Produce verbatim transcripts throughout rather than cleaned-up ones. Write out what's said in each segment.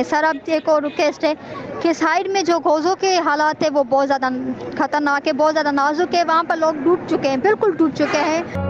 है। सर अब एक और रिक्वेस्ट है कि साइड में जो गोज़ों के हालात है वो बहुत ज़्यादा ख़तरनाक है, बहुत ज़्यादा नाजुक है। वहाँ पर लोग डूब चुके हैं, बिल्कुल डूब चुके हैं।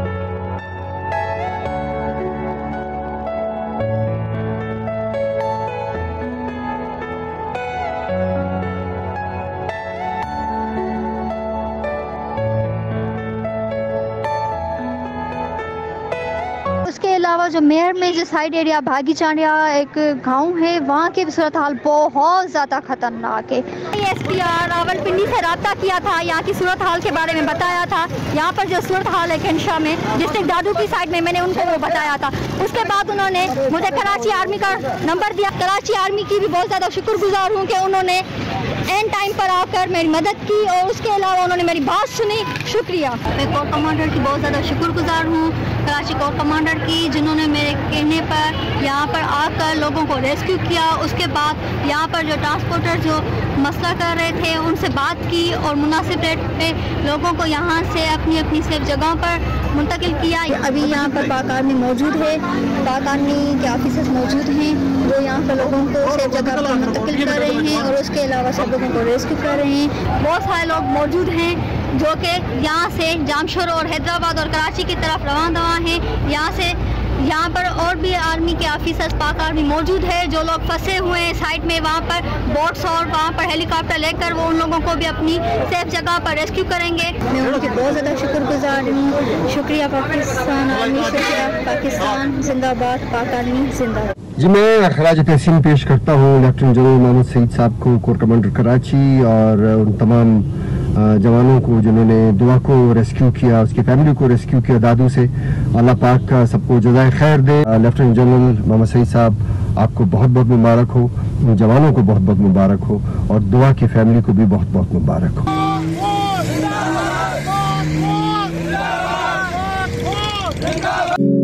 उसके अलावा जो मेयर में जो साइड एरिया भागी चांडिया एक गांव है, वहाँ की सूरत हाल बहुत ज़्यादा ख़तरनाक है। एस पी आर रावलपिंडी से रब्ता किया था, यहाँ की सूरत हाल के बारे में बताया था। यहाँ पर जो सूरत हाल है खनशा में डिस्ट्रिक्ट दादू की साइड में, मैंने उनको वो बताया था। उसके बाद उन्होंने मुझे कराची आर्मी का नंबर दिया। कराची आर्मी की भी बहुत ज़्यादा शुक्रगुजार हूँ कि उन्होंने एंड टाइम पर आकर मेरी मदद की और उसके अलावा उन्होंने मेरी बात सुनी। शुक्रिया। मैं कोर कमांडर की बहुत ज़्यादा शुक्रगुजार हूँ, कराची कोर कमांडर की, जिन्होंने मेरे कहने पर यहाँ पर आकर लोगों को रेस्क्यू किया। उसके बाद यहाँ पर जो ट्रांसपोर्टर जो मसला कर रहे थे उनसे बात की और मुनासिब रेट पे लोगों को यहाँ से अपनी अपनी सेफ जगहों पर मुंतकिल किया। अभी यहाँ पर पाक आर्मी मौजूद है, पाक आर्मी के ऑफिसर्स मौजूद हैं जो यहाँ पर लोगों को सेफ जगह पर मुंतकिल कर रहे हैं और उसके अलावा सब लोगों को रेस्क्यू कर रहे हैं। बहुत सारे लोग मौजूद हैं जो कि यहाँ से जामशोर और हैदराबाद और कराची की तरफ रवाना दवा हैं। यहाँ से यहाँ पर और भी आर्मी के ऑफिसर्स पाक आर्मी मौजूद है। जो लोग फंसे हुए हैं साइड में, वहाँ पर बोट्स और वहाँ पर हेलीकॉप्टर लेकर वो उन लोगों को भी अपनी सेफ जगह पर रेस्क्यू करेंगे। मैं उनकी बहुत ज़्यादा शुक्रगुजार हूँ। शुक्रिया पाकिस्तान आर्मी, शुक्रिया पाकिस्तान जिंदाबाद, पाक आर्मी जिंदाबाद। जी, मैं खराज तहसीन पेश करता हूँ लेफ्टिनेंट जनरल मोहम्मद सईद साहब को, कोर कमांडर कराची, और उन तमाम जवानों को जिन्होंने दुआ को रेस्क्यू किया, उसकी फैमिली को रेस्क्यू किया दादू से। अल्लाह पाक का सबको जज़ाए खैर दे। लेफ्टिनेंट जनरल मोहम्मद सईद साहब, आपको बहुत बहुत मुबारक हो, उन जवानों को बहुत बहुत मुबारक हो, और दुआ की फैमिली को भी बहुत बहुत मुबारक हो।